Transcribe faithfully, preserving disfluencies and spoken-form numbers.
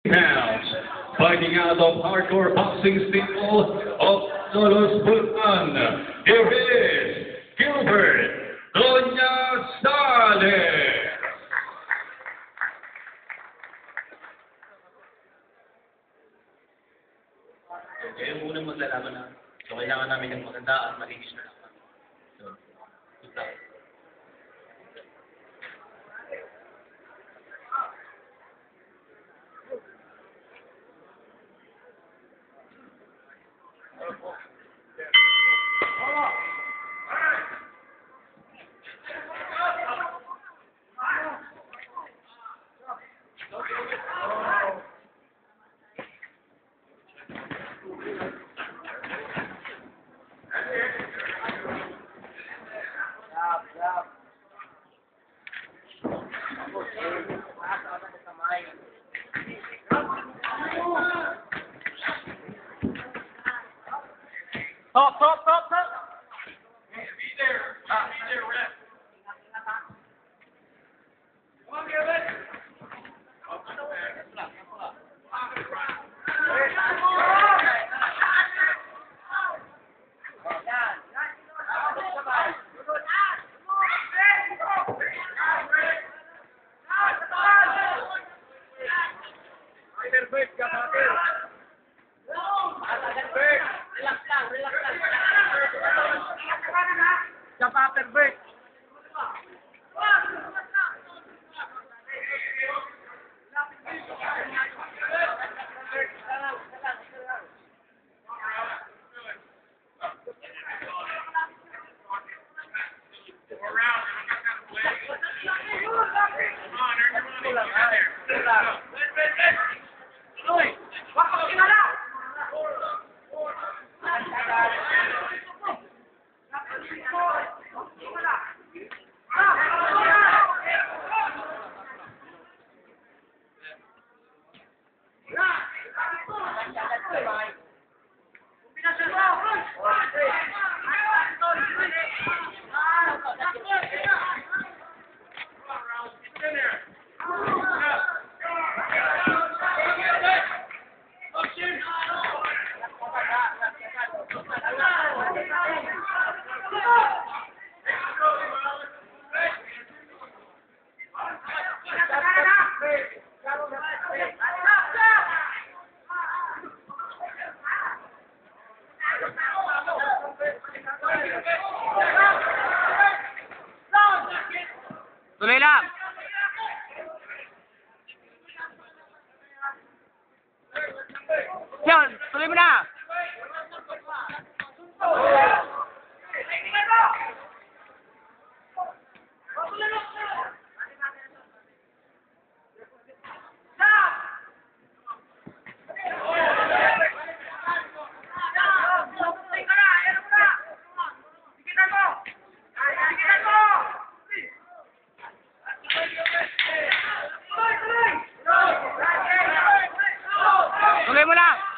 pounds, fighting out of hardcore boxing stable of Solos Pulpan. Here is Gilbert Doña-Sales. Kayo muna maglalaban na. So, kailangan namin ng maganda at malinis na laban. So, good luck. Stop, stop, stop, stop! Be there! Ah, be there, ref! Come on, Gilbert! Perfect, kapatid! Relax lang, relax lang. Siapa perfect? Tuloy lang! Yan! Tuloy mo na! Tuloy mo lang!